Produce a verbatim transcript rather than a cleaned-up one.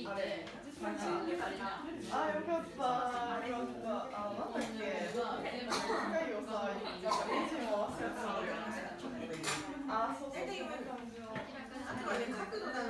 あれなんかあよかったよかったあなんだっけ回をさなんかエンジンを忘れてたのよあそうそうそんな感じのあとはね角度が